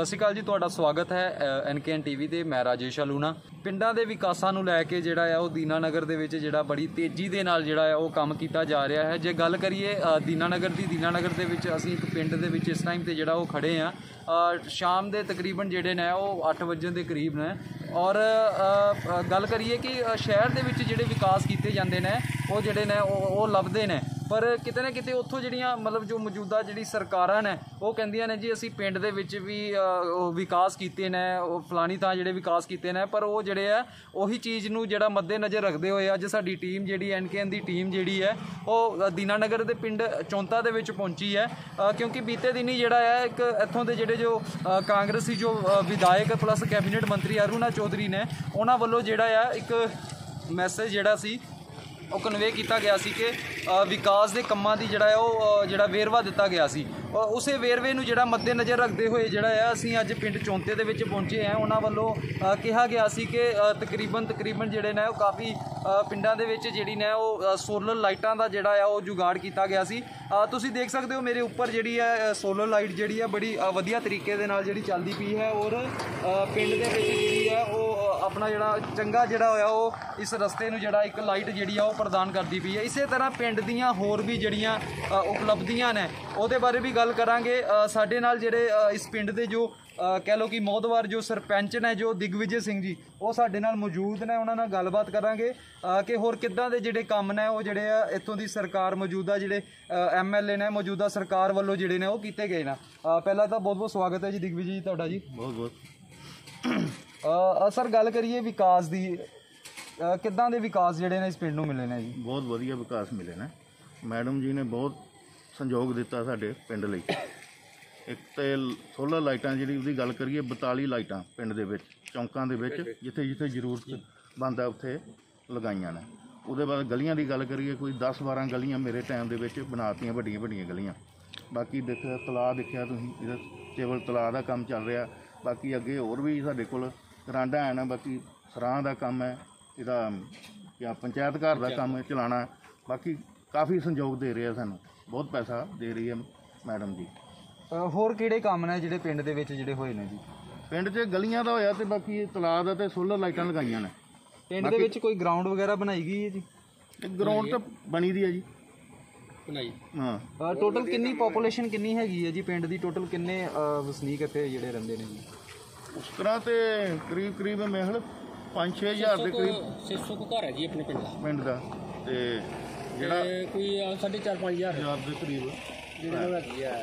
ਸਤਿ ਸ਼੍ਰੀ ਅਕਾਲ ਜੀ, ਤੁਹਾਡਾ ਸਵਾਗਤ ਹੈ NKN TV ਤੇ। ਮੈਂ ਰਾਜੇਸ਼ ਅਲੂਣਾ। ਪਿੰਡਾਂ ਦੇ ਵਿਕਾਸਾਂ ਨੂੰ ਲੈ ਕੇ ਜਿਹੜਾ ਆ ਉਹ ਦੀਨਾਨਗਰ ਦੇ ਵਿੱਚ ਜਿਹੜਾ ਬੜੀ ਤੇਜ਼ੀ ਦੇ ਨਾਲ ਜਿਹੜਾ ਆ ਉਹ ਕੰਮ ਕੀਤਾ ਜਾ ਰਿਹਾ ਹੈ। ਜੇ ਗੱਲ ਕਰੀਏ ਦੀਨਾਨਗਰ ਦੇ ਵਿੱਚ ਅਸੀਂ ਇੱਕ ਪਿੰਡ ਦੇ ਵਿੱਚ ਇਸ ਟਾਈਮ ਤੇ ਜਿਹੜਾ ਉਹ ਖੜੇ ਆ। ਸ਼ਾਮ ਦੇ ਤਕਰੀਬਨ ਜਿਹੜੇ ਨੇ ਉਹ 8 ਵਜੇ ਦੇ ਕਰੀਬ ਨੇ ਔਰ ਗੱਲ ਕਰੀਏ ਕਿ ਸ਼ਹਿਰ ਦੇ ਵਿੱਚ ਜਿਹੜੇ ਵਿਕਾਸ ਕੀਤੇ ਜਾਂਦੇ ਨੇ ਉਹ ਜਿਹੜੇ ਨੇ ਉਹ ਲੱਭਦੇ ਨੇ, ਪਰ ਕਿਤੇ ਨਾ ਕਿਤੇ ਉੱਥੋਂ ਜਿਹੜੀਆਂ ਮਤਲਬ ਜੋ ਮੌਜੂਦਾ ਜਿਹੜੀ ਸਰਕਾਰਾਂ ਨੇ ਉਹ ਕਹਿੰਦੀਆਂ ਨੇ ਜੀ ਅਸੀਂ ਪਿੰਡ ਦੇ ਵਿੱਚ ਵੀ ਵਿਕਾਸ ਕੀਤੇ ਨੇ, ਉਹ ਫਲਾਣੀ ਥਾਂ ਜਿਹੜੇ ਵਿਕਾਸ ਕੀਤੇ ਨੇ, ਪਰ ਉਹ ਜਿਹੜੇ ਆ ਉਹੀ ਚੀਜ਼ ਨੂੰ ਜਿਹੜਾ ਮੱਦੇ ਨਜ਼ਰ ਰੱਖਦੇ ਹੋਏ ਅੱਜ ਸਾਡੀ ਟੀਮ ਜਿਹੜੀ NKN ਦੀ ਟੀਮ ਜਿਹੜੀ ਹੈ ਉਹ ਦੀਨਾਨਗਰ ਦੇ ਪਿੰਡ ਚੌਂਤਾ ਦੇ ਵਿੱਚ ਪਹੁੰਚੀ ਹੈ। ਕਿਉਂਕਿ ਬੀਤੇ ਦਿਨੀ ਜਿਹੜਾ ਹੈ ਇੱਕ ਇੱਥੋਂ ਦੇ ਜਿਹੜੇ ਜੋ ਕਾਂਗਰਸੀ ਜੋ ਵਿਧਾਇਕ ਪਲੱਸ ਕੈਬਨਿਟ ਮੰਤਰੀ ਅਰੁਣਾ ਚੌਧਰੀ ਨੇ ਉਹਨਾਂ ਵੱਲੋਂ ਜਿਹੜਾ ਆ ਇੱਕ ਮੈਸੇਜ ਜਿਹੜਾ ਸੀ ਉਹ ਕਨਵੇ ਕੀਤਾ ਗਿਆ ਸੀ ਕਿ ਵਿਕਾਸ ਦੇ ਕੰਮਾਂ ਦੀ ਜਿਹੜਾ ਹੈ ਉਹ ਜਿਹੜਾ ਵੇਰਵਾ ਦਿੱਤਾ ਗਿਆ ਸੀ। ਉਸੇ ਵੇਰਵੇ ਨੂੰ ਜਿਹੜਾ ਮੱਦੇ ਨਜ਼ਰ ਰੱਖਦੇ ਹੋਏ ਜਿਹੜਾ ਹੈ ਅਸੀਂ ਅੱਜ ਪਿੰਡ ਚੌਂਤੇ ਦੇ ਵਿੱਚ ਪਹੁੰਚੇ ਹਾਂ। ਉਹਨਾਂ ਵੱਲੋਂ ਕਿਹਾ ਗਿਆ ਸੀ ਕਿ ਤਕਰੀਬਨ ਜਿਹੜੇ ਨੇ ਉਹ ਕਾਫੀ ਪਿੰਡਾਂ ਦੇ ਵਿੱਚ ਜਿਹੜੀ ਨੇ ਉਹ ਸੋਲਰ ਲਾਈਟਾਂ ਦਾ ਜਿਹੜਾ ਆ ਉਹ ਜੁਗਾੜ ਕੀਤਾ ਗਿਆ ਸੀ। ਤੁਸੀਂ ਦੇਖ ਸਕਦੇ ਹੋ ਮੇਰੇ ਉੱਪਰ ਜਿਹੜੀ ਹੈ ਸੋਲਰ ਲਾਈਟ ਜਿਹੜੀ ਹੈ ਬੜੀ ਵਧੀਆ ਤਰੀਕੇ ਦੇ ਨਾਲ ਜਿਹੜੀ ਚੱਲਦੀ ਪਈ ਹੈ ਔਰ ਪਿੰਡ ਦੇ ਵਿੱਚ ਜਿਹੜੀ ਹੈ ਉਹ ਆਪਣਾ ਜਿਹੜਾ ਚੰਗਾ ਜਿਹੜਾ ਹੋਇਆ ਉਹ ਇਸ ਰਸਤੇ ਨੂੰ ਜਿਹੜਾ ਇੱਕ ਲਾਈਟ ਜਿਹੜੀ ਆ ਉਹ ਪ੍ਰਦਾਨ ਕਰਦੀ ਪਈ ਹੈ। ਇਸੇ ਤਰ੍ਹਾਂ ਪਿੰਡ ਦੀਆਂ ਹੋਰ ਵੀ ਜਿਹੜੀਆਂ ਉਪਲਬਧੀਆਂ ਨੇ ਉਹਦੇ ਬਾਰੇ ਵੀ ਗੱਲ ਕਰਾਂਗੇ। ਸਾਡੇ ਨਾਲ ਜਿਹੜੇ ਇਸ ਪਿੰਡ ਦੇ ਜੋ ਕਹਿ ਲਓ ਕਿ ਮੋਹਦਵਾਰ ਜੋ ਸਰਪੰਚ ਨੇ ਜੋ ਦਿਗਵਿਜੇ ਸਿੰਘ ਜੀ ਉਹ ਸਾਡੇ ਨਾਲ ਮੌਜੂਦ ਨੇ, ਉਹਨਾਂ ਨਾਲ ਗੱਲਬਾਤ ਕਰਾਂਗੇ ਕਿ ਹੋਰ ਕਿੱਦਾਂ ਦੇ ਜਿਹੜੇ ਕੰਮ ਨੇ ਉਹ ਜਿਹੜੇ ਆ ਇੱਥੋਂ ਦੀ ਸਰਕਾਰ ਮੌਜੂਦਾ ਜਿਹੜੇ MLA ਨੇ ਮੌਜੂਦਾ ਸਰਕਾਰ ਵੱਲੋਂ ਜਿਹੜੇ ਨੇ ਉਹ ਕੀਤੇ ਗਏ ਨੇ। ਪਹਿਲਾਂ ਤਾਂ ਬਹੁਤ ਬਹੁਤ ਸਵਾਗਤ ਹੈ ਜੀ ਦਿਗਵਿਜੇ ਜੀ ਤੁਹਾਡਾ ਜੀ। ਬਹੁਤ ਸਰ ਗੱਲ ਕਰੀਏ ਵਿਕਾਸ ਦੀ, ਕਿੱਦਾਂ ਦੇ ਵਿਕਾਸ ਜਿਹੜੇ ਨੇ ਇਸ ਪਿੰਡ ਨੂੰ ਮਿਲੇ ਨੇ ਜੀ? ਬਹੁਤ ਵਧੀਆ ਵਿਕਾਸ ਮਿਲੇ ਨੇ। ਮੈਡਮ ਜੀ ਨੇ ਬਹੁਤ ਸੰਯੋਗ ਦਿੱਤਾ ਸਾਡੇ ਪਿੰਡ ਲਈ। ਇੱਕ ਤੇ ਸੋਲਰ ਲਾਈਟਾਂ ਜਿਹੜੀ ਉਹਦੀ ਗੱਲ ਕਰੀਏ 42 ਲਾਈਟਾਂ ਪਿੰਡ ਦੇ ਵਿੱਚ ਚੌਂਕਾਂ ਦੇ ਵਿੱਚ ਜਿੱਥੇ ਜਿੱਥੇ ਜ਼ਰੂਰਤ ਬਣਦਾ ਉੱਥੇ ਲਗਾਈਆਂ ਨੇ। ਉਹਦੇ ਬਾਅਦ ਗਲੀਆਂ ਦੀ ਗੱਲ ਕਰੀਏ ਕੋਈ 10-12 ਗਲੀਆਂ ਮੇਰੇ ਟਾਈਮ ਦੇ ਵਿੱਚ ਬਣਾਤੀਆਂ, ਵੱਡੀਆਂ ਵੱਡੀਆਂ ਗਲੀਆਂ। ਬਾਕੀ ਦੇਖਿਆ ਤਲਾਅ ਦੇਖਿਆ ਤੁਸੀਂ, ਇਹਦਾ ਕੇਵਲ ਤਲਾਅ ਦਾ ਕੰਮ ਚੱਲ ਰਿਹਾ। ਬਾਕੀ ਅੱਗੇ ਹੋਰ ਵੀ ਸਾਡੇ ਕੋਲ ਗਰਾਂਡਾ ਹੈ ਨਾ, ਬਾਕੀ ਸਰਾਂ ਦਾ ਕੰਮ ਹੈ, ਇਹਦਾ ਜਾਂ ਪੰਚਾਇਤ ਘਰ ਦਾ ਕੰਮ ਚਲਾਉਣਾ। ਬਾਕੀ ਕਾਫੀ ਸੰਯੋਗ ਦੇ ਰਹੇ ਆ ਸਾਨੂੰ, ਬਹੁਤ ਪੈਸਾ ਦੇ ਰਹੀ ਹੈ ਮੈਡਮ ਜੀ। ਹੋਰ ਕਿਹੜੇ ਕੰਮ ਨੇ ਜਿਹੜੇ ਪਿੰਡ ਦੇ ਵਿੱਚ ਜਿਹੜੇ ਹੋਏ ਨੇ ਜੀ? ਪਿੰਡ 'ਚ ਗਲੀਆਂ ਦਾ ਹੋਇਆ ਤੇ ਬਾਕੀ ਤਲਾਅ ਦਾ ਤੇ ਸੋਲਰ ਲਾਈਟਾਂ ਲਗਾਈਆਂ ਨੇ। ਪਿੰਡ ਦੇ ਵਿੱਚ ਕੋਈ ਗਰਾਊਂਡ ਵਗੈਰਾ ਬਣਾਈ ਗਈ ਹੈ ਜੀ? ਗਰਾਊਂਡ ਤਾਂ ਬਣੀ ਦੀ ਹੈ ਜੀ, ਬਣਾਈ। ਹਾਂ, ਟੋਟਲ ਕਿੰਨੀ ਪੋਪੂਲੇਸ਼ਨ ਕਿੰਨੀ ਹੈਗੀ ਹੈ ਜੀ ਪਿੰਡ ਦੀ? ਟੋਟਲ ਕਿੰਨੇ ਵਸਨੀਕ ਇੱਥੇ ਜਿਹੜੇ ਰਹਿੰਦੇ ਨੇ ਜੀ? ਉਸ ਤਰ੍ਹਾਂ ਤੇ ਕਰੀਬ ਮੇਹਲ 5-6 ਹਜ਼ਾਰ ਦੇ ਕਰੀਬ 600 ਕੁ ਘਰ ਹੈ ਜੀ ਆਪਣੇ ਪਿੰਡ ਦਾ। ਤੇ ਜਿਹੜਾ ਕੋਈ 4.5-5 ਹਜ਼ਾਰ ਦੇ ਕਰੀਬ ਜਿਹੜੇ ਹੈਗੀ ਆ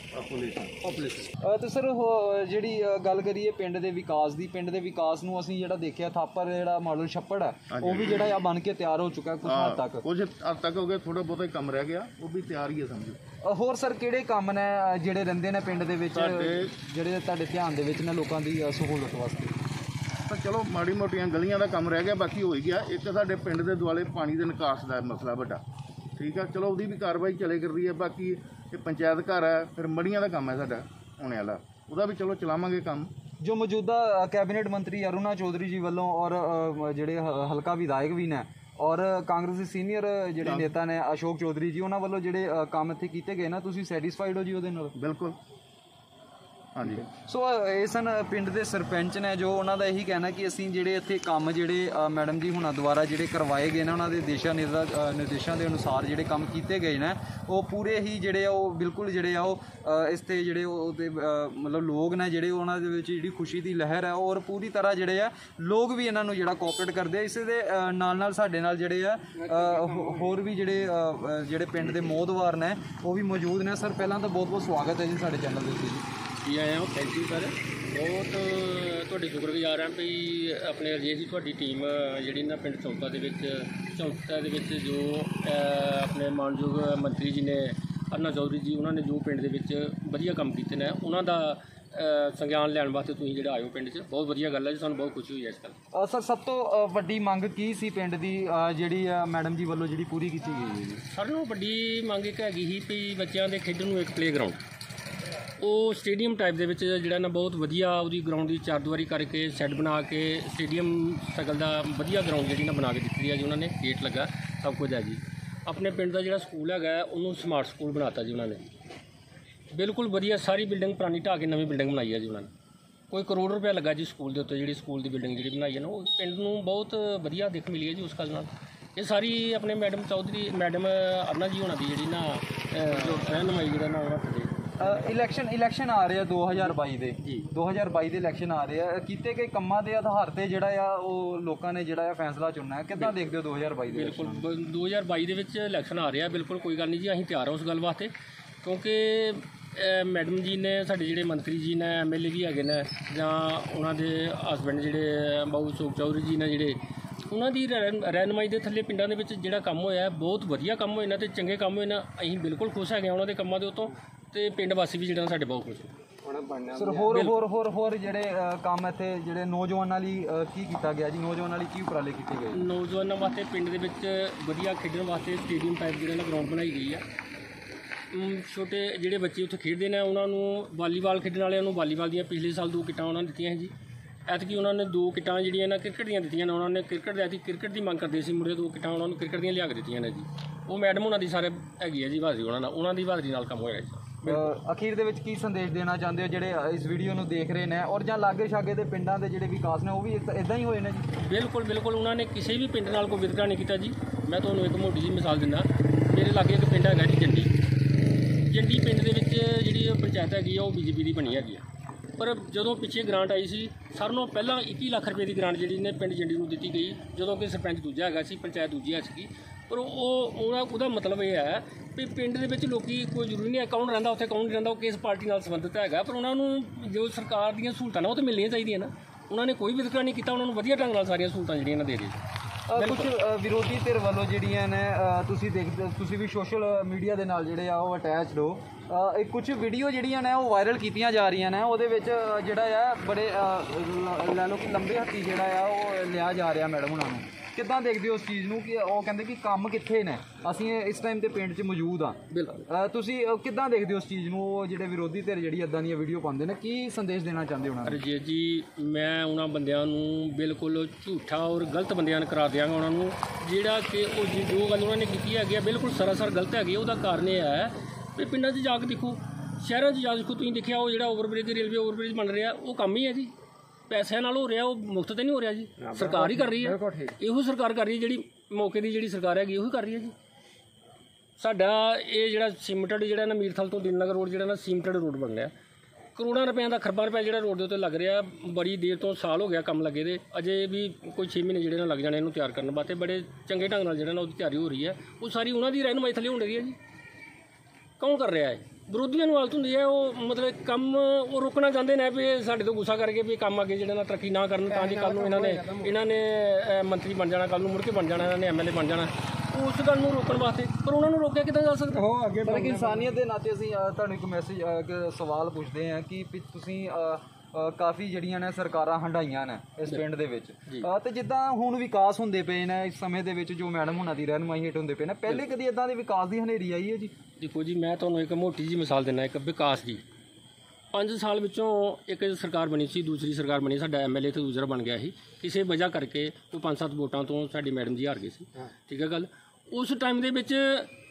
ਪਾਪੂਲੇਸ਼ਨ। ਤੇ ਸਰ ਜਿਹੜੀ ਗੱਲ ਕਰੀਏ ਪਿੰਡ ਦੇ ਵਿਕਾਸ ਦੀ, ਪਿੰਡ ਦੇ ਵਿਕਾਸ ਨੂੰ ਅਸੀਂ ਜਿਹੜਾ ਦੇਖਿਆ ਥਾਪਰ ਜਿਹੜਾ ਮਾਡਲ ਛੱਪੜ ਹੈ ਉਹ ਵੀ ਜਿਹੜਾ ਆ ਬਣ ਕੇ ਤਿਆਰ ਹੋ ਚੁੱਕਾ ਕੁਝ ਹੱਦ ਤੱਕ ਹੋ ਗਿਆ। ਥੋੜਾ ਬਹੁਤਾ ਕੰਮ ਰਹਿ ਗਿਆ, ਉਹ ਵੀ ਤਿਆਰ ਹੀ ਹੈ ਸਮਝੋ। ਹੋਰ ਸਰ ਕਿਹੜੇ ਕੰਮ ਨੇ ਜਿਹੜੇ ਰਹਿੰਦੇ ਨੇ ਪਿੰਡ ਦੇ ਵਿੱਚ ਜਿਹੜੇ ਤੁਹਾਡੇ ਧਿਆਨ ਦੇ ਵਿੱਚ ਨੇ ਲੋਕਾਂ ਦੀ ਸਹੂਲਤ ਵਾਸਤੇ? ਤਾਂ ਚਲੋ ਮਾੜੀ ਮੋਟੀਆਂ ਗਲੀਆਂ ਦਾ ਕੰਮ ਰਹਿ ਗਿਆ, ਬਾਕੀ ਹੋ ਹੀ ਗਿਆ। ਇੱਕ ਸਾਡੇ ਪਿੰਡ ਦੇ ਦੁਆਲੇ ਪਾਣੀ ਦੇ ਨਿਕਾਸ ਦਾ ਮਸਲਾ ਵੱਡਾ, ਠੀਕ ਆ, ਚਲੋ ਉਹਦੀ ਵੀ ਕਾਰਵਾਈ ਚੱਲੇ ਕਰ ਰਹੀ ਹੈ। ਬਾਕੀ ਇਹ ਪੰਚਾਇਤ ਘਰ ਹੈ, ਫਿਰ ਮੜੀਆਂ ਦਾ ਕੰਮ ਹੈ ਸਾਡਾ ਆਉਣੇ ਵਾਲਾ, ਉਹਦਾ ਵੀ ਚਲੋ ਚਲਾਵਾਂਗੇ ਕੰਮ। ਜੋ ਮੌਜੂਦਾ ਕੈਬਨਿਟ ਮੰਤਰੀ ਅਰੁਣਾ ਚੌਧਰੀ ਜੀ ਵੱਲੋਂ ਔਰ ਜਿਹੜੇ ਹਲਕਾ ਵਿਧਾਇਕ ਵੀ ਨੇ ਔਰ ਕਾਂਗਰਸੀ ਸੀਨੀਅਰ ਜਿਹੜੇ ਨੇਤਾ ਨੇ ਅਸ਼ੋਕ ਚੌਧਰੀ ਜੀ, ਉਹਨਾਂ ਵੱਲੋਂ ਜਿਹੜੇ ਕੰਮ ਇੱਥੇ ਕੀਤੇ ਗਏ ਨਾ, ਤੁਸੀਂ ਸੈਟੀਸਫਾਈਡ ਹੋ ਜੀ ਉਹਦੇ ਨਾਲ? ਬਿਲਕੁਲ, ਹਾਂਜੀ। ਸੋ ਇਹ ਸਨ ਪਿੰਡ ਦੇ ਸਰਪੰਚ ਨੇ ਜੋ ਉਹਨਾਂ ਦਾ ਇਹੀ ਕਹਿਣਾ ਕਿ ਅਸੀਂ ਜਿਹੜੇ ਇੱਥੇ ਕੰਮ ਜਿਹੜੇ ਮੈਡਮ ਜੀ ਹੁਣਾਂ ਦੁਆਰਾ ਜਿਹੜੇ ਕਰਵਾਏ ਗਏ ਨੇ ਉਹਨਾਂ ਦੇ ਨਿਰਦੇਸ਼ਾਂ ਦੇ ਅਨੁਸਾਰ ਜਿਹੜੇ ਕੰਮ ਕੀਤੇ ਗਏ ਨੇ ਉਹ ਪੂਰੇ ਹੀ ਜਿਹੜੇ ਆ ਉਹ ਬਿਲਕੁਲ ਜਿਹੜੇ ਆ ਉਹ ਇਸ 'ਤੇ ਜਿਹੜੇ ਉਹਦੇ ਮਤਲਬ ਲੋਕ ਨੇ ਜਿਹੜੇ ਉਹਨਾਂ ਦੇ ਵਿੱਚ ਜਿਹੜੀ ਖੁਸ਼ੀ ਦੀ ਲਹਿਰ ਹੈ ਔਰ ਪੂਰੀ ਤਰ੍ਹਾਂ ਜਿਹੜੇ ਆ ਲੋਕ ਵੀ ਇਹਨਾਂ ਨੂੰ ਜਿਹੜਾ ਕੋਆਪਰੇਟ ਕਰਦੇ ਆ। ਇਸ ਦੇ ਨਾਲ ਸਾਡੇ ਨਾਲ ਜਿਹੜੇ ਆ ਹੋਰ ਵੀ ਜਿਹੜੇ ਪਿੰਡ ਦੇ ਮੋਹਦਵਾਰ ਨੇ ਉਹ ਵੀ ਮੌਜੂਦ ਨੇ। ਸਰ ਪਹਿਲਾਂ ਤਾਂ ਬਹੁਤ ਬਹੁਤ ਸਵਾਗਤ ਹੈ ਜੀ ਸਾਡੇ ਚੈਨਲ ਦੇ ਉੱਤੇ ਜੀ। ਆਏ ਹਾਂ, ਥੈਂਕ ਯੂ ਸਰ। ਬਹੁਤ ਤੁਹਾਡੇ ਸ਼ੁਕਰਗੁਜ਼ਾਰ ਹਾਂ ਵੀ ਆਪਣੇ ਰਜੇਸ਼ ਜੀ ਤੁਹਾਡੀ ਟੀਮ ਜਿਹੜੀ ਨਾ ਪਿੰਡ ਚੌਂਤਾ ਦੇ ਵਿੱਚ ਜੋ ਆਪਣੇ ਮਾਨਯੋਗ ਮੰਤਰੀ ਜੀ ਨੇ ਅਰੁਣਾ ਚੌਧਰੀ ਜੀ ਉਹਨਾਂ ਨੇ ਜੋ ਪਿੰਡ ਦੇ ਵਿੱਚ ਵਧੀਆ ਕੰਮ ਕੀਤੇ ਨੇ ਉਹਨਾਂ ਦਾ ਸੰਗਿਆਨ ਲੈਣ ਵਾਸਤੇ ਤੁਸੀਂ ਜਿਹੜਾ ਆਇਓ ਪਿੰਡ 'ਚ, ਬਹੁਤ ਵਧੀਆ ਗੱਲ ਹੈ ਜੀ, ਸਾਨੂੰ ਬਹੁਤ ਖੁਸ਼ੀ ਹੋਈ ਹੈ ਇਸ ਗੱਲ। ਸਰ ਸਭ ਤੋਂ ਵੱਡੀ ਮੰਗ ਕੀ ਸੀ ਪਿੰਡ ਦੀ ਜਿਹੜੀ ਮੈਡਮ ਜੀ ਵੱਲੋਂ ਜਿਹੜੀ ਪੂਰੀ ਕੀਤੀ ਗਈ ਹੈ ਜੀ? ਸਾਰਿਆਂ ਨਾਲੋਂ ਵੱਡੀ ਮੰਗ ਇੱਕ ਹੈਗੀ ਸੀ ਵੀ ਬੱਚਿਆਂ ਦੇ ਖੇਡਣ ਨੂੰ ਇੱਕ ਪਲੇਗਰਾਊਂਡ, ਉਹ ਸਟੇਡੀਅਮ ਟਾਈਪ ਦੇ ਵਿੱਚ ਜਿਹੜਾ ਨਾ ਬਹੁਤ ਵਧੀਆ ਉਹਦੀ ਗਰਾਊਂਡ ਦੀ ਚਾਰਦੀਵਾਰੀ ਕਰਕੇ ਸੈੱਟ ਬਣਾ ਕੇ ਸਟੇਡੀਅਮ ਸ਼ਕਲ ਦਾ ਵਧੀਆ ਗਰਾਊਂਡ ਜਿਹੜੀ ਨਾ ਬਣਾ ਕੇ ਦਿੱਤੀ ਹੈ ਜੀ ਉਹਨਾਂ ਨੇ। ਗੇਟ ਲੱਗਾ, ਸਭ ਕੁਝ ਹੈ ਜੀ। ਆਪਣੇ ਪਿੰਡ ਦਾ ਜਿਹੜਾ ਸਕੂਲ ਹੈਗਾ ਉਹਨੂੰ ਸਮਾਰਟ ਸਕੂਲ ਬਣਾਤਾ ਜੀ ਉਹਨਾਂ ਨੇ, ਬਿਲਕੁਲ ਵਧੀਆ। ਸਾਰੀ ਬਿਲਡਿੰਗ ਪੁਰਾਣੀ ਢਾਹ ਕੇ ਨਵੀਂ ਬਿਲਡਿੰਗ ਬਣਾਈ ਹੈ ਜੀ ਉਹਨਾਂ ਨੇ। ਕੋਈ ਕਰੋੜ ਰੁਪਇਆ ਲੱਗਾ ਜੀ ਸਕੂਲ ਦੇ ਉੱਤੇ, ਜਿਹੜੀ ਸਕੂਲ ਦੀ ਬਿਲਡਿੰਗ ਜਿਹੜੀ ਬਣਾਈ ਹੈ ਨਾ, ਉਹ ਪਿੰਡ ਨੂੰ ਬਹੁਤ ਵਧੀਆ ਦਿੱਖ ਮਿਲੀ ਹੈ ਜੀ ਉਸ ਗੱਲ ਨਾਲ। ਇਹ ਸਾਰੀ ਆਪਣੇ ਮੈਡਮ ਅਰਨਾ ਜੀ ਹੋਣਾ ਦੀ ਜਿਹੜੀ ਨਾ ਰਹਿਨੁਮਾਈ ਜਿਹੜਾ ਨਾ ਉਹਨਾਂ ਤੇ ਇਲੈਕਸ਼ਨ ਆ ਰਹੇ ਆ 2022 ਦੇ ਜੀ 2022 ਦੇ ਇਲੈਕਸ਼ਨ ਆ ਰਹੇ ਆ, ਕੀਤੇ ਗਏ ਕੰਮਾਂ ਦੇ ਆਧਾਰ ਤੇ ਜਿਹੜਾ ਆ ਉਹ ਲੋਕਾਂ ਨੇ ਜਿਹੜਾ ਆ ਫੈਸਲਾ ਚੁਣਨਾ ਹੈ। ਕਿੱਦਾਂ ਦੇਖਦੇ ਹੋ 2022 ਦੇ? ਬਿਲਕੁਲ 2022 ਦੇ ਵਿੱਚ ਇਲੈਕਸ਼ਨ ਆ ਰਿਹਾ, ਬਿਲਕੁਲ ਕੋਈ ਗੱਲ ਨਹੀਂ ਜੀ, ਅਸੀਂ ਤਿਆਰ ਹਾਂ ਉਸ ਗੱਲ ਵਾਸਤੇ, ਕਿਉਂਕਿ ਮੈਡਮ ਜੀ ਨੇ ਸਾਡੇ ਜਿਹੜੇ ਮੰਤਰੀ ਜੀ ਨੇ, MLA ਵੀ ਹੈਗੇ ਨੇ, ਜਾਂ ਉਹਨਾਂ ਦੇ ਹਸਬੈਂਡ ਜਿਹੜੇ ਬਾਬੂ ਸੁਖ ਚੌਧਰੀ ਜੀ ਨੇ, ਜਿਹੜੇ ਉਹਨਾਂ ਦੀ ਰਹਿਨੁਮਾਈ ਦੇ ਥੱਲੇ ਪਿੰਡਾਂ ਦੇ ਵਿੱਚ ਜਿਹੜਾ ਕੰਮ ਹੋਇਆ ਬਹੁਤ ਵਧੀਆ ਕੰਮ ਹੋਏ ਨਾ ਤੇ ਚੰਗੇ ਕੰਮ ਹੋਏ ਨਾ। ਅਸੀਂ ਬਿਲਕੁਲ ਖੁਸ਼ ਹੈਗੇ ਉਹਨਾਂ ਦੇ ਕੰਮਾਂ ਦੇ ਉੱਤੋਂ, ਤੇ ਪਿੰਡ ਵਾਸੀ ਵੀ ਜਿਹੜਾ ਸਾਡੇ ਬਹੁਤ ਖੁਸ਼ ਹੈ। ਸਰ ਹੋਰ ਜਿਹੜੇ ਕੰਮ ਇੱਥੇ ਜਿਹੜੇ ਨੌਜਵਾਨਾਂ ਲਈ ਕੀ ਕੀਤਾ ਗਿਆ ਜੀ? ਨੌਜਵਾਨਾਂ ਲਈ ਕੀ ਉਪਰਾਲੇ ਕੀਤੇ ਗਏ? ਨੌਜਵਾਨਾਂ ਵਾਸਤੇ ਪਿੰਡ ਦੇ ਵਿੱਚ ਵਧੀਆ ਖੇਡਣ ਵਾਸਤੇ ਸਟੇਡੀਅਮ ਟਾਈਪ ਜਿਹੜਾ ਨਾ ਗਰਾਊਂਡ ਬਣਾਈ ਗਈ ਆ। ਛੋਟੇ ਜਿਹੜੇ ਬੱਚੇ ਉੱਥੇ ਖੇਡਦੇ ਨੇ ਉਹਨਾਂ ਨੂੰ, ਵਾਲੀਬਾਲ ਖੇਡਣ ਵਾਲਿਆਂ ਨੂੰ ਵਾਲੀਬਾਲ ਦੀਆਂ ਪਿਛਲੇ ਸਾਲ 2 ਕਿੱਟਾਂ ਉਹਨਾਂ ਨੇ ਦਿੱਤੀਆਂ ਸੀ ਜੀ। ਐਤਕੀ ਉਹਨਾਂ ਨੇ 2 ਕਿੱਟਾਂ ਜਿਹੜੀਆਂ ਨਾ ਕ੍ਰਿਕਟ ਦੀਆਂ ਦਿੱਤੀਆਂ ਨੇ। ਉਹਨਾਂ ਨੇ ਕ੍ਰਿਕਟ ਦੀ ਮੰਗ ਕਰਦੇ ਸੀ ਮੁੰਡੇ, 2 ਕਿੱਟਾਂ ਉਹਨਾਂ ਨੂੰ ਕ੍ਰਿਕਟ ਦੀਆਂ ਲਿਆ ਕੇ ਦਿੱਤੀਆਂ ਨੇ ਜੀ। ਉਹ ਮੈਡਮ ਉਹਨਾਂ ਦੀ ਸਾਰੇ ਹੈਗੀ ਹੈ ਜੀ ਬਹਾਦਰੀ, ਉਹਨਾਂ ਦੀ ਬਹਾਦਰੀ ਨਾਲ ਕੰਮ ਹੋਇਆ ਜੀ। ਅਖੀਰ ਦੇ ਵਿੱਚ ਕੀ ਸੰਦੇਸ਼ ਦੇਣਾ ਚਾਹੁੰਦੇ ਹੋ ਜਿਹੜੇ ਇਸ ਵੀਡੀਓ ਨੂੰ ਦੇਖ ਰਹੇ ਨੇ, ਔਰ ਜਾਂ ਲਾਗੇ ਛਾਗੇ ਦੇ ਪਿੰਡਾਂ ਦੇ ਜਿਹੜੇ ਵਿਕਾਸ ਨੇ ਉਹ ਵੀ ਇਦਾਂ ਹੀ ਹੋਏ ਨੇ ਜੀ? ਬਿਲਕੁਲ ਉਹਨਾਂ ਨੇ ਕਿਸੇ ਵੀ ਪਿੰਡ ਨਾਲ ਕੋਈ ਵਿਤਕਰਾ ਨਹੀਂ ਕੀਤਾ ਜੀ। ਮੈਂ ਤੁਹਾਨੂੰ ਇੱਕ ਮੋਟੀ ਜਿਹੀ ਮਿਸਾਲ ਦਿੰਦਾ, ਮੇਰੇ ਲਾਗੇ ਇੱਕ ਪਿੰਡ ਹੈਗਾ ਜੀ ਜੰਡੀ ਪਿੰਡ ਦੇ ਵਿੱਚ ਜਿਹੜੀ ਪੰਚਾਇਤ ਹੈਗੀ ਆ ਉਹ BJP ਦੀ ਬਣੀ ਹੈਗੀ ਆ, ਪਰ ਜਦੋਂ ਪਿੱਛੇ ਗ੍ਰਾਂਟ ਆਈ ਸੀ ਸਾਰਿਆਂ ਨਾਲੋਂ ਪਹਿਲਾਂ 21 ਲੱਖ ਰੁਪਏ ਦੀ ਗ੍ਰਾਂਟ ਜਿਹੜੀ ਨੇ ਪਿੰਡ ਜੰਡੀ ਨੂੰ ਦਿੱਤੀ ਗਈ, ਜਦੋਂ ਕਿ ਸਰਪੰਚ ਦੂਜਾ ਹੈਗਾ ਸੀ, ਪੰਚਾਇਤ ਦੂਜੀ ਹੈ ਸੀਗੀ। ਪਰ ਉਹਦਾ ਮਤਲਬ ਇਹ ਹੈ ਵੀ ਪਿੰਡ ਦੇ ਵਿੱਚ ਲੋਕੀ ਕੋਈ ਜ਼ਰੂਰੀ ਨਹੀਂ ਹੈ ਕੌਣ ਰਹਿੰਦਾ ਉੱਥੇ ਕੌਣ ਨਹੀਂ ਰਹਿੰਦਾ, ਉਹ ਕਿਸ ਪਾਰਟੀ ਨਾਲ ਸੰਬੰਧਿਤ ਹੈਗਾ, ਪਰ ਉਹਨਾਂ ਨੂੰ ਜੋ ਸਰਕਾਰ ਦੀਆਂ ਸਹੂਲਤਾਂ ਨੇ ਉਹ ਤਾਂ ਮਿਲਣੀਆਂ ਚਾਹੀਦੀਆਂ ਨਾ। ਉਹਨਾਂ ਨੇ ਕੋਈ ਵਿਤਕਰਾ ਨਹੀਂ ਕੀਤਾ, ਉਹਨਾਂ ਨੂੰ ਵਧੀਆ ਢੰਗ ਨਾਲ ਸਾਰੀਆਂ ਸਹੂਲਤਾਂ ਜਿਹੜੀਆਂ ਨੇ ਦੇ ਦਿੱਤੀਆਂ। ਕੁਝ ਵਿਰੋਧੀ ਧਿਰ ਵੱਲੋਂ ਜਿਹੜੀਆਂ ਨੇ ਤੁਸੀਂ ਵੀ ਸੋਸ਼ਲ ਮੀਡੀਆ ਦੇ ਨਾਲ ਜਿਹੜੇ ਆ ਉਹ ਅਟੈਚਡ ਹੋ, ਕੁਝ ਵੀਡੀਓ ਜਿਹੜੀਆਂ ਨੇ ਉਹ ਵਾਇਰਲ ਕੀਤੀਆਂ ਜਾ ਰਹੀਆਂ ਨੇ, ਉਹਦੇ ਵਿੱਚ ਜਿਹੜਾ ਆ ਬੜੇ ਲੈ ਲਓ ਕਿ ਲੰਬੇ ਹੱਥੀ ਜਿਹੜਾ ਆ ਉਹ ਲਿਆ ਜਾ ਰਿਹਾ ਮੈਡਮ ਉਹਨਾਂ ਨੂੰ। ਕਿੱਦਾਂ ਦੇਖਦੇ ਹੋ ਉਸ ਚੀਜ਼ ਨੂੰ ਕਿ ਉਹ ਕਹਿੰਦੇ ਕਿ ਕੰਮ ਕਿੱਥੇ ਨੇ, ਅਸੀਂ ਇਸ ਟਾਈਮ ਤੇ ਪਿੰਡ 'ਚ ਮੌਜੂਦ ਹਾਂ? ਬਿਲਕੁਲ ਤੁਸੀਂ ਕਿੱਦਾਂ ਦੇਖਦੇ ਹੋ ਉਸ ਚੀਜ਼ ਨੂੰ? ਉਹ ਜਿਹੜੇ ਵਿਰੋਧੀ ਧਿਰ ਜਿਹੜੀ ਇੱਦਾਂ ਦੀਆਂ ਵੀਡੀਓ ਪਾਉਂਦੇ ਨੇ, ਕੀ ਸੰਦੇਸ਼ ਦੇਣਾ ਚਾਹੁੰਦੇ ਉਹਨਾਂ ਨੂੰ? ਰਜੀਤ ਜੀ, ਮੈਂ ਉਹਨਾਂ ਬੰਦਿਆਂ ਨੂੰ ਬਿਲਕੁਲ ਝੂਠਾ ਔਰ ਗਲਤ ਬੰਦਿਆਂ ਨੂੰ ਕਰਾ ਦਿਆਂਗਾ ਉਹਨਾਂ ਨੂੰ, ਜਿਹੜਾ ਕਿ ਉਹ ਜੋ ਗੱਲ ਉਹਨਾਂ ਨੇ ਕੀਤੀ ਹੈਗੀ ਆ ਬਿਲਕੁਲ ਸਰਾਸਰ ਗਲਤ ਹੈਗੀ। ਉਹਦਾ ਕਾਰਨ ਇਹ ਹੈ ਵੀ ਪਿੰਡਾਂ 'ਚ ਜਾ ਕੇ ਦੇਖੋ, ਸ਼ਹਿਰਾਂ 'ਚ ਜਾ ਕੇ ਦੇਖੋ, ਤੁਸੀਂ ਦੇਖਿਆ ਉਹ ਜਿਹੜਾ ਓਵਰਬ੍ਰਿਜ ਰੇਲਵੇ ਓਵਰਬ੍ਰਿਜ ਬਣ ਰਿਹਾ ਉਹ ਕੰਮ ਹੀ ਹੈ ਜੀ, ਪੈਸਿਆਂ ਨਾਲ ਹੋ ਰਿਹਾ, ਉਹ ਮੁਫਤ ਤੇ ਨਹੀਂ ਹੋ ਰਿਹਾ ਜੀ, ਸਰਕਾਰ ਹੀ ਕਰ ਰਹੀ ਹੈ। ਇਹੋ ਸਰਕਾਰ ਕਰ ਰਹੀ ਹੈ, ਜਿਹੜੀ ਮੌਕੇ ਦੀ ਜਿਹੜੀ ਸਰਕਾਰ ਹੈਗੀ ਉਹੀ ਕਰ ਰਹੀ ਹੈ ਜੀ। ਸਾਡਾ ਇਹ ਜਿਹੜਾ ਸੀਮਟਡ ਜਿਹੜਾ ਨਾ ਮੀਰਥਲ ਤੋਂ ਦਿਲਨਗਰ ਰੋਡ ਜਿਹੜਾ ਨਾ ਸੀਮਟਡ ਰੋਡ ਬਣ ਰਿਹਾ, ਕਰੋੜਾਂ ਰੁਪਏ ਦਾ ਖਰਬਾਂ ਰੁਪਏ ਜਿਹੜਾ ਰੋਡ ਦੇ ਉੱਤੇ ਲੱਗ ਰਿਹਾ, ਬੜੀ ਦੇਰ ਤੋਂ ਸਾਲ ਹੋ ਗਿਆ ਕੰਮ ਲੱਗੇ ਦੇ, ਅਜੇ ਵੀ ਕੋਈ 6 ਮਹੀਨੇ ਜਿਹੜੇ ਨਾਲ ਲੱਗ ਜਾਣੇ ਇਹਨੂੰ ਤਿਆਰ ਕਰਨ ਵਾਸਤੇ। ਬੜੇ ਚੰਗੇ ਢੰਗ ਨਾਲ ਜਿਹੜਾ ਨਾ ਉਹਦੀ ਤਿਆਰੀ ਹੋ ਰਹੀ ਹੈ, ਉਹ ਸਾਰੀ ਉਹਨਾਂ ਦੀ ਰਹਿਨੁਮਾਈ ਥੱਲੇ ਹੋਣ ਰਹੀ ਹੈ ਜੀ। ਕੌਣ ਕਰ ਰਿਹਾ ਹੈ? ਵਿਰੋਧੀਆਂ ਨੂੰ ਹਾਲਤ ਹੁੰਦੀ ਹੈ, ਉਹ ਮਤਲਬ ਕੰਮ ਉਹ ਰੋਕਣਾ ਚਾਹੁੰਦੇ ਨੇ ਵੀ ਸਾਡੇ ਤੋਂ ਗੁੱਸਾ ਕਰਕੇ ਵੀ ਕੰਮ ਅੱਗੇ ਜਿਹੜਾ ਨਾ ਤਰੱਕੀ ਨਾ ਕਰਨ, ਤਾਂ ਜੀ ਕੱਲ੍ਹ ਨੂੰ ਇਹਨਾਂ ਨੇ ਮੰਤਰੀ ਬਣ ਜਾਣਾ, ਕੱਲ੍ਹ ਨੂੰ ਮੁੜ ਕੇ ਬਣ ਜਾਣਾ, ਇਹਨਾਂ ਨੇ MLA ਬਣ ਜਾਣਾ, ਉਸ ਗੱਲ ਨੂੰ ਰੋਕਣ ਵਾਸਤੇ। ਪਰ ਉਹਨਾਂ ਨੂੰ ਰੋਕਿਆ ਕਿੱਦਾਂ ਜਾ ਸਕਦਾ? ਉਹ ਅੱਗੇ ਪਰ ਇਨਸਾਨੀਅਤ ਦੇ ਨਾਤੇ ਅਸੀਂ ਤੁਹਾਨੂੰ ਇੱਕ ਮੈਸੇਜ ਸਵਾਲ ਪੁੱਛਦੇ ਹਾਂ ਕਿ ਤੁਸੀਂ ਕਾਫੀ ਜਿਹੜੀਆਂ ਨੇ ਸਰਕਾਰਾਂ ਹੰਡਾਈਆਂ ਨੇ ਇਸ ਪਿੰਡ ਦੇ ਵਿੱਚ, ਤੇ ਜਿੱਦਾਂ ਹੁਣ ਵਿਕਾਸ ਹੁੰਦੇ ਪਏ ਨੇ ਇਸ ਸਮੇਂ ਦੇ ਵਿੱਚ ਜੋ ਮੈਡਮ ਹੁਣਾਂ ਦੀ ਰਹਿਨੁਮਾਈ ਹੇਠ ਹੁੰਦੇ ਪਏ ਨੇ, ਪਹਿਲੇ ਕਦੀ ਇਦਾਂ ਦੇ ਵਿਕਾਸ ਦੀ ਹਨੇਰੀ ਆਈ ਹੈ ਜੀ? ਦੇਖੋ ਜੀ, ਮੈਂ ਤੁਹਾਨੂੰ ਇੱਕ ਮੋਟੀ ਜਿਹੀ ਮਿਸਾਲ ਦਿੰਦਾ, ਇੱਕ ਵਿਕਾਸ ਦੀ। 5 ਸਾਲ ਵਿੱਚੋਂ ਇੱਕ ਸਰਕਾਰ ਬਣੀ ਸੀ, ਦੂਸਰੀ ਸਰਕਾਰ ਬਣੀ, ਸਾਡਾ MLA ਤੇ ਦੂਸਰਾ ਬਣ ਗਿਆ ਸੀ, ਕਿਸੇ ਵਜ੍ਹਾ ਕਰਕੇ ਉਹ 5-7 ਵੋਟਾਂ ਤੋਂ ਸਾਡੀ ਮੈਡਮ ਜੀ ਹਾਰ ਗਏ ਸੀ, ਠੀਕ ਹੈ ਗੱਲ। ਉਸ ਟਾਈਮ ਦੇ ਵਿੱਚ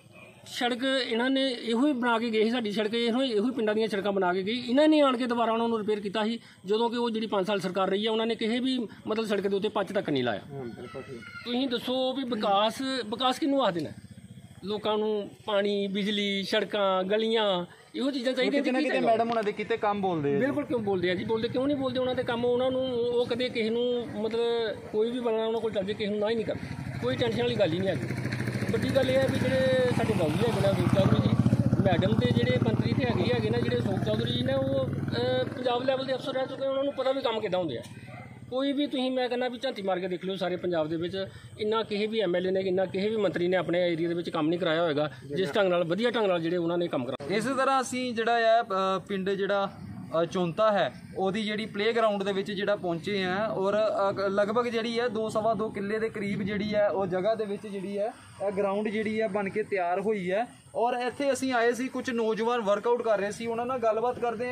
ਸੜਕ ਇਹਨਾਂ ਨੇ ਇਹੋ ਹੀ ਬਣਾ ਕੇ ਗਏ ਸੀ, ਸਾਡੀ ਸੜਕ ਇਹੋ ਹੀ ਪਿੰਡਾਂ ਦੀਆਂ ਸੜਕਾਂ ਬਣਾ ਕੇ ਗਈ, ਇਹਨਾਂ ਨੇ ਆਣ ਕੇ ਦੁਬਾਰਾ ਉਹਨਾਂ ਨੂੰ ਰਿਪੇਅਰ ਕੀਤਾ ਸੀ, ਜਦੋਂ ਕਿ ਉਹ ਜਿਹੜੀ 5 ਸਾਲ ਸਰਕਾਰ ਰਹੀ ਹੈ ਉਹਨਾਂ ਨੇ ਕਿਸੇ ਵੀ ਮਤਲਬ ਸੜਕ ਦੇ ਉੱਤੇ ਪੱਚ ਤੱਕ ਨਹੀਂ ਲਾਇਆ। ਤੁਸੀਂ ਦੱਸੋ ਵੀ ਵਿਕਾਸ ਕਿਹਨੂੰ ਆਖਦੇ ਨੇ? ਲੋਕਾਂ ਨੂੰ ਪਾਣੀ, ਬਿਜਲੀ, ਸੜਕਾਂ, ਗਲੀਆਂ, ਇਹੋ ਚੀਜ਼ਾਂ ਚਾਹੀਦੀਆਂ। ਕਿਤੇ ਮੈਡਮ ਉਹਨਾਂ ਦੇ ਕਿਤੇ ਕੰਮ ਬੋਲਦੇ ਆ? ਬਿਲਕੁਲ ਕਿਉਂ ਬੋਲਦੇ ਆ ਜੀ, ਬੋਲਦੇ ਕਿਉਂ ਨਹੀਂ ਬੋਲਦੇ? ਉਹਨਾਂ ਦੇ ਕੰਮ, ਉਹਨਾਂ ਨੂੰ ਉਹ ਕਦੇ ਕਿਸੇ ਨੂੰ ਮਤਲਬ ਕੋਈ ਵੀ ਬਣਨਾ ਉਹਨਾਂ ਕੋਲ ਚੱਲ ਜੇ ਕਿਸੇ ਨੂੰ ਨਾ ਹੀ ਨਹੀਂ ਕਰਦੇ, ਕੋਈ ਟੈਨਸ਼ਨ ਵਾਲੀ ਗੱਲ ਹੀ ਨਹੀਂ ਹੈਗੀ। ਵੱਡੀ ਗੱਲ ਇਹ ਹੈ ਵੀ ਜਿਹੜੇ ਸਾਡੇ ਬਾਬੂ ਜੀ ਹੈਗੇ ਨੇ ਸੁਖ ਚੌਧਰੀ ਜੀ, ਮੈਡਮ ਦੇ ਜਿਹੜੇ ਮੰਤਰੀ ਤੇ ਹੈਗੇ ਨੇ ਜਿਹੜੇ ਸੁਖ ਚੌਧਰੀ ਜੀ ਨੇ, ਉਹ ਪੰਜਾਬ ਲੈਵਲ ਦੇ ਅਫਸਰ ਰਹਿ ਚੁੱਕੇ, ਉਹਨਾਂ ਨੂੰ ਪਤਾ ਵੀ ਕੰਮ ਕਿੱਦਾਂ ਹੁੰਦੇ ਆ। ਕੋਈ ਵੀ ਤੁਸੀਂ ਮੈਂ ਕਹਿੰਦਾ ਵੀ ਝਾਤੀ ਮਾਰ ਕੇ ਦੇਖ ਲਿਓ, ਸਾਰੇ ਪੰਜਾਬ ਦੇ ਵਿੱਚ ਇੰਨਾ ਕਿਸੇ ਵੀ MLA ਨੇ, ਇੰਨਾ ਕਿਸੇ ਵੀ ਮੰਤਰੀ ਨੇ ਆਪਣੇ ਏਰੀਆ ਦੇ ਵਿੱਚ ਕੰਮ ਨਹੀਂ ਕਰਾਇਆ ਹੋਏਗਾ ਜਿਸ ਢੰਗ ਨਾਲ, ਵਧੀਆ ਢੰਗ ਨਾਲ ਜਿਹੜੇ ਉਹਨਾਂ ਨੇ ਕੰਮ ਕਰਾਇਆ। ਇਸੇ ਤਰ੍ਹਾਂ ਅਸੀਂ ਜਿਹੜਾ ਹੈ ਪਿੰਡ ਜਿਹੜਾ ਚੌਂਤਾ ਹੈ ਉਹਦੀ ਜਿਹੜੀ ਪਲੇਗਰਾਊਂਡ ਦੇ ਵਿੱਚ ਜਿਹੜਾ ਪਹੁੰਚੇ ਆ, ਔਰ ਲਗਭਗ ਜਿਹੜੀ ਹੈ 2-2.5 ਕਿੱਲੇ ਦੇ ਕਰੀਬ ਜਿਹੜੀ ਹੈ ਉਹ ਜਗ੍ਹਾ ਦੇ ਵਿੱਚ ਜਿਹੜੀ ਹੈ ਇਹ ਗਰਾਊਂਡ ਜਿਹੜੀ ਹੈ ਬਣ ਕੇ ਤਿਆਰ ਹੋਈ ਹੈ। ਔਰ ਇੱਥੇ ਅਸੀਂ ਆਏ ਸੀ, ਕੁਝ ਨੌਜਵਾਨ ਵਰਕਆਊਟ ਕਰ ਰਹੇ ਸੀ, ਉਹਨਾਂ ਨਾਲ ਗੱਲਬਾਤ ਕਰਦੇ ਹਾਂ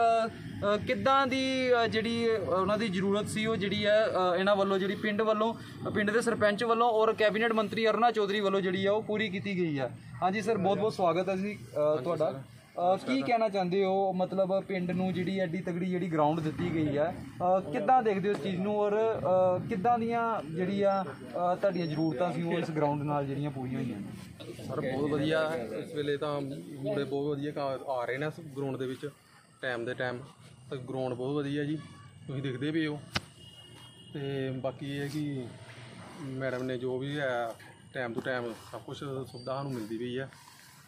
ਕਿ ਕਿੱਦਾਂ ਦੀ ਜਿਹੜੀ ਉਹਨਾਂ ਦੀ ਜ਼ਰੂਰਤ ਸੀ ਉਹ ਜਿਹੜੀ ਹੈ ਇਹਨਾਂ ਵੱਲੋਂ, ਜਿਹੜੀ ਪਿੰਡ ਦੇ ਸਰਪੰਚ ਵੱਲੋਂ ਔਰ ਕੈਬਨਿਟ ਮੰਤਰੀ ਅਰੁਣਾ ਚੌਧਰੀ ਵੱਲੋਂ ਜਿਹੜੀ ਹੈ ਉਹ ਪੂਰੀ ਕੀਤੀ ਗਈ ਹੈ। ਹਾਂਜੀ ਸਰ, ਬਹੁਤ ਬਹੁਤ ਸਵਾਗਤ ਹੈ ਜੀ ਤੁਹਾਡਾ। ਕੀ ਕਹਿਣਾ ਚਾਹੁੰਦੇ ਹੋ ਮਤਲਬ ਪਿੰਡ ਨੂੰ ਜਿਹੜੀ ਐਡੀ ਤਗੜੀ ਜਿਹੜੀ ਗਰਾਊਂਡ ਦਿੱਤੀ ਗਈ ਹੈ, ਕਿੱਦਾਂ ਦੇਖਦੇ ਹੋ ਇਸ ਚੀਜ਼ ਨੂੰ ਔਰ ਕਿੱਦਾਂ ਦੀਆਂ ਜਿਹੜੀਆਂ ਤੁਹਾਡੀਆਂ ਜ਼ਰੂਰਤਾਂ ਸੀ ਉਹ ਇਸ ਗਰਾਊਂਡ ਨਾਲ ਜਿਹੜੀਆਂ ਪੂਰੀਆਂ ਹੋਈਆਂ ਨੇ? ਸਰ ਬਹੁਤ ਵਧੀਆ ਇਸ ਵੇਲੇ ਤਾਂ ਮੁੰਡੇ ਬਹੁਤ ਵਧੀਆ ਆ ਰਹੇ ਨੇ ਇਸ ਗਰਾਊਂਡ ਦੇ ਵਿੱਚ ਟਾਈਮ ਦੇ ਟਾਈਮ। ਗਰਾਊਂਡ ਬਹੁਤ ਵਧੀਆ ਜੀ, ਤੁਸੀਂ ਦੇਖਦੇ ਵੀ ਹੋ। ਤੇ ਬਾਕੀ ਇਹ ਹੈ ਕਿ ਮੈਡਮ ਨੇ ਜੋ ਵੀ ਹੈ ਟਾਈਮ ਟੂ ਟਾਈਮ ਸਭ ਕੁਝ ਸੁਵਿਧਾ ਸਾਨੂੰ ਮਿਲਦੀ ਪਈ ਹੈ।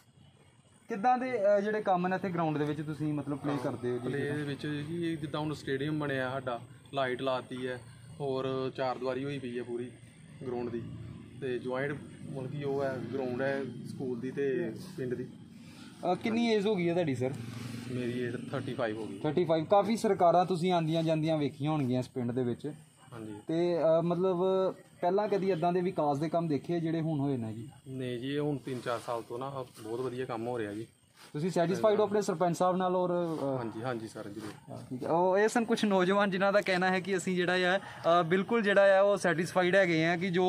ਕਿੱਦਾਂ ਦੇ ਜਿਹੜੇ ਕੰਮ ਨੇ ਇੱਥੇ ਗਰਾਊਂਡ ਦੇ ਵਿੱਚ ਤੁਸੀਂ ਮਤਲਬ ਪਲੇ ਕਰਦੇ ਹੋ ਜੀ? ਪਲੇ ਦੇ ਵਿੱਚ ਜੀ ਜਿੱਦਾਂ ਹੁਣ ਸਟੇਡੀਅਮ ਬਣਿਆ ਸਾਡਾ, ਲਾਈਟ ਲਾਤੀ ਹੈ, ਹੋਰ ਚਾਰ ਦੀਵਾਰੀ ਹੋਈ ਪਈ ਹੈ ਪੂਰੀ ਗਰਾਊਂਡ ਦੀ, ਤੇ ਜੁਆਇੰਟ ਮਤਲਬ ਕਿ ਉਹ ਹੈ ਗਰਾਊਂਡ ਹੈ ਸਕੂਲ ਦੀ ਤੇ ਪਿੰਡ ਦੀ। ਕਿੰਨੀ ਏਜ ਹੋ ਗਈ ਹੈ ਤੁਹਾਡੀ ਸਰ? ਮੇਰੀ ਏਜ 35 ਹੋ ਗਈ। 35। ਕਾਫੀ ਸਰਕਾਰਾਂ ਤੁਸੀਂ ਆਉਂਦੀਆਂ ਜਾਂਦੀਆਂ ਵੇਖੀਆਂ ਹੋਣਗੀਆਂ ਇਸ ਪਿੰਡ ਦੇ ਵਿੱਚ, ਹਾਂਜੀ। ਤੇ ਮਤਲਬ ਪਹਿਲਾਂ ਕਦੀ ਇਦਾਂ ਦੇ ਵਿਕਾਸ ਦੇ ਕੰਮ ਦੇਖੇ ਜਿਹੜੇ ਹੁਣ ਹੋਏ ਨੇ ਜੀ? ਨਹੀਂ ਜੀ, ਹੁਣ 3-4 ਸਾਲ ਤੋਂ ਨਾ ਬਹੁਤ ਵਧੀਆ ਕੰਮ ਹੋ ਰਿਹਾ ਜੀ। ਤੁਸੀਂ ਸੈਟੀਸਫਾਈਡ ਹੋ ਆਪਣੇ ਸਰਪੰਚ ਸਾਹਿਬ ਨਾਲ? ਔਰ ਹਾਂਜੀ ਸਰ ਜੀ। ਠੀਕ ਹੈ, ਉਹ ਇਹ ਸਨ ਕੁਝ ਨੌਜਵਾਨ ਜਿਨ੍ਹਾਂ ਦਾ ਕਹਿਣਾ ਹੈ ਕਿ ਅਸੀਂ ਜਿਹੜਾ ਹੈ ਬਿਲਕੁਲ ਜਿਹੜਾ ਹੈ ਉਹ ਸੈਟੀਸਫਾਈਡ ਹੈਗੇ ਆ ਕਿ ਜੋ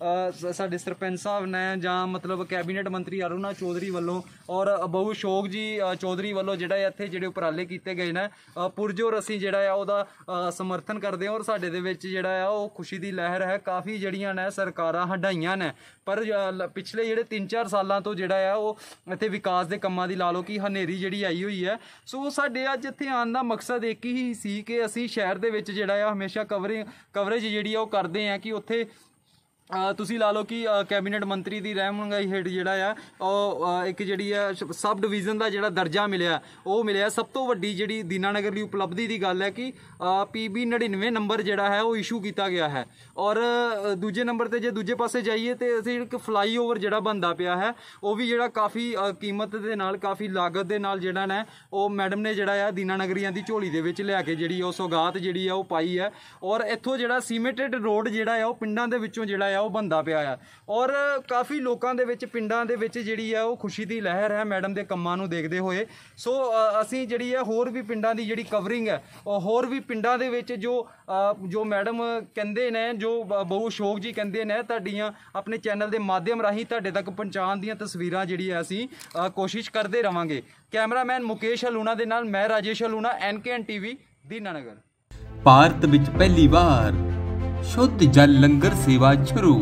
ਸਾਡੇ ਸਰਪੰਚ ਸਾਹਿਬ ਨੇ ਜਾਂ ਮਤਲਬ ਕੈਬਨਿਟ ਮੰਤਰੀ ਅਰੁਣਾ ਚੌਧਰੀ ਵੱਲੋਂ ਔਰ ਬਹੁ ਸ਼ੋਕ ਜੀ ਚੌਧਰੀ ਵੱਲੋਂ ਜਿਹੜਾ ਇੱਥੇ ਜਿਹੜੇ ਉਪਰਾਲੇ ਕੀਤੇ ਗਏ ਨੇ ਪੁਰਜੋਰ ਅਸੀਂ ਜਿਹੜਾ ਆ ਉਹਦਾ ਸਮਰਥਨ ਕਰਦੇ ਹਾਂ। ਔਰ ਸਾਡੇ ਦੇ ਵਿੱਚ ਜਿਹੜਾ ਆ ਉਹ ਖੁਸ਼ੀ ਦੀ ਲਹਿਰ ਹੈ। ਕਾਫੀ ਜਿਹੜੀਆਂ ਨੇ ਸਰਕਾਰਾਂ ਹਟਾਈਆਂ ਨੇ, ਪਰ ਪਿਛਲੇ ਜਿਹੜੇ 3-4 ਸਾਲਾਂ ਤੋਂ ਜਿਹੜਾ ਆ ਉਹ ਇੱਥੇ ਵਿਕਾਸ ਦੇ ਕੰਮਾਂ ਦੀ ਲਾ ਲਓ ਕਿ ਹਨੇਰੀ ਜਿਹੜੀ ਆਈ ਹੋਈ ਹੈ। ਸੋ ਸਾਡੇ ਅੱਜ ਇੱਥੇ ਆਉਣ ਦਾ ਮਕਸਦ ਇੱਕ ਹੀ ਸੀ ਕਿ ਅਸੀਂ ਸ਼ਹਿਰ ਦੇ ਵਿੱਚ ਜਿਹੜਾ ਆ ਹਮੇਸ਼ਾ ਕਵਰੇਜ ਜਿਹੜੀ ਆ ਉਹ ਕਰਦੇ ਆ ਕਿ ਉੱਥੇ ਤੁਸੀਂ ਲਾ ਲਓ ਕਿ ਕੈਬਨਿਟ ਮੰਤਰੀ ਦੀ ਰਹਿਨੁਮਾਈ ਹੇਠ ਜਿਹੜਾ ਆ ਉਹ ਇੱਕ ਜਿਹੜੀ ਆ ਸਬ ਡਿਵੀਜ਼ਨ ਦਾ ਜਿਹੜਾ ਦਰਜਾ ਮਿਲਿਆ ਉਹ ਮਿਲਿਆ। ਸਭ ਤੋਂ ਵੱਡੀ ਜਿਹੜੀ ਦੀਨਾਨਗਰ ਦੀ ਉਪਲਬਧੀ ਦੀ ਗੱਲ ਹੈ ਕਿ PB 99 ਨੰਬਰ ਜਿਹੜਾ ਹੈ ਉਹ ਇਸ਼ੂ ਕੀਤਾ ਗਿਆ ਹੈ। ਔਰ ਦੂਜੇ ਨੰਬਰ ਤੇ ਜੇ ਦੂਜੇ ਪਾਸੇ ਜਾਈਏ ਤੇ ਅਸੀਂ ਇੱਕ ਫਲਾਈਓਵਰ ਜਿਹੜਾ ਬਣਦਾ ਪਿਆ ਹੈ ਉਹ ਵੀ ਜਿਹੜਾ ਕਾਫੀ ਕੀਮਤ ਦੇ ਨਾਲ ਕਾਫੀ ਲਾਗਤ ਦੇ ਨਾਲ ਜਿਹੜਾ ਨੇ ਉਹ ਮੈਡਮ ਨੇ ਜਿਹੜਾ ਆ ਦੀਨਾਨਗਰੀਆਂ ਦੀ ਝੋਲੀ ਦੇ ਵਿੱਚ ਲਿਆ ਕੇ ਜਿਹੜੀ ਉਹ ਸੌਗਾਤ ਜਿਹੜੀ ਆ ਉਹ ਪਾਈ ਹੈ। ਔਰ ਇੱਥੋਂ ਜਿਹੜਾ ਸੀਮੈਂਟਡ ਰੋਡ ਜਿਹੜਾ ਆ ਉਹ ਪਿੰਡਾਂ ਦੇ ਵਿੱਚੋਂ ਜਿਹੜਾ ਆ ਉਹ ਬਣਦਾ ਪਿਆ ਆ। ਔਰ ਕਾਫੀ ਲੋਕਾਂ ਦੇ ਵਿੱਚ ਪਿੰਡਾਂ ਦੇ ਵਿੱਚ ਜਿਹੜੀ ਆ ਉਹ ਖੁਸ਼ੀ ਦੀ ਲਹਿਰ ਹੈ ਮੈਡਮ ਦੇ ਕੰਮਾਂ ਨੂੰ ਦੇਖਦੇ ਹੋਏ। ਸੋ ਅਸੀਂ ਜਿਹੜੀ ਹੈ ਹੋਰ ਵੀ ਪਿੰਡਾਂ ਦੀ ਜਿਹੜੀ ਕਵਰਿੰਗ ਹੈ ਉਹ ਹੋਰ ਵੀ ਪਿੰਡਾਂ ਦੇ ਵਿੱਚ ਜੋ ਮੈਡਮ ਕਹਿੰਦੇ ਨੇ, ਜੋ ਬਹੁ ਸ਼ੋਕ ਜੀ ਕਹਿੰਦੇ ਨੇ, ਤੁਹਾਡੀਆਂ ਆਪਣੇ ਚੈਨਲ ਦੇ ਮਾਧਿਅਮ ਰਾਹੀਂ ਤੁਹਾਡੇ ਤੱਕ ਪਹੁੰਚਾਉਣ ਦੀਆਂ ਤਸਵੀਰਾਂ ਜਿਹੜੀ ਹੈ ਅਸੀਂ ਕੋਸ਼ਿਸ਼ ਕਰਦੇ ਰਵਾਂਗੇ। ਕੈਮਰਾਮੈਨ ਮੁਕੇਸ਼ ਹਲੂਣਾ ਦੇ ਨਾਲ ਮੈਂ ਰਾਜੇਸ਼ ਹਲੂਣਾ, NKN TV ਦੀਨਾਨਗਰ। ਭਾਰਤ ਵਿੱਚ ਪਹਿਲੀ ਵਾਰ ਸ਼ੁੱਧ ਜਲ ਲੰਗਰ ਸੇਵਾ ਸ਼ੁਰੂ।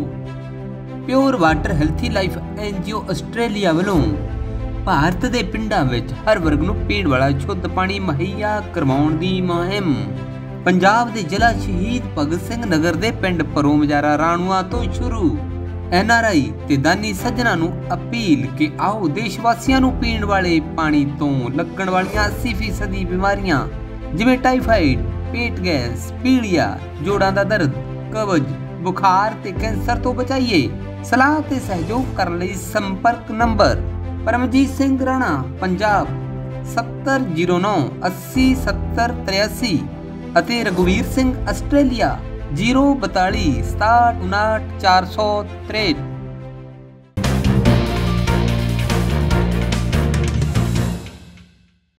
Pure water healthy life NGO Australia ਵੱਲੋਂ ਭਾਰਤ ਦੇ ਪਿੰਡਾਂ ਵਿੱਚ ਹਰ ਵਰਗ ਨੂੰ ਪੀਣ ਵਾਲਾ ਸ਼ੁੱਧ ਪਾਣੀ ਮੁਹੱਈਆ ਕਰਵਾਉਣ ਦੀ ਮੁਹਿੰਮ ਪੰਜਾਬ ਦੇ ਜ਼ਿਲ੍ਹਾ ਸ਼ਹੀਦ ਭਗਤ ਸਿੰਘ ਨਗਰ ਦੇ ਪਿੰਡ ਪਰੋਮਜਾਰਾ ਰਾਣੂਆ ਤੋਂ ਸ਼ੁਰੂ। NRI ਤੇ ਦਾਨੀ ਸੱਜਣਾ ਨੂੰ ਅਪੀਲ ਕਿ ਆਓ ਦੇਸ਼ ਵਾਸੀਆਂ ਨੂੰ ਪੀਣ ਵਾਲੇ ਪਾਣੀ ਤੋਂ ਲੱਗਣ ਵਾਲੀਆਂ 80% ਬਿਮਾਰੀਆਂ ਜਿਵੇਂ ਟਾਈਫਾਈਡ, ਪੇਟ ਗੈਸ, ਪੀਲੀਆ, ਜੋੜਾਂ ਦਾ ਦਰਦ, ਕਬਜ਼, ਬੁਖਾਰ ਤੇ ਕੈਂਸਰ ਤੋਂ ਬਚਾਈਏ। ਸਲਾਹ ਤੇ ਸਹਿਯੋਗ ਕਰਨ ਲਈ ਸੰਪਰਕ ਨੰਬਰ ਪਰਮਜੀਤ ਸਿੰਘ ਰਾਣਾ ਪੰਜਾਬ 7009 80 70 83 ਅਤੇ ਰਘੁਵੀਰ ਸਿੰਘ ਆਸਟ੍ਰੇਲੀਆ 042 67 59 463।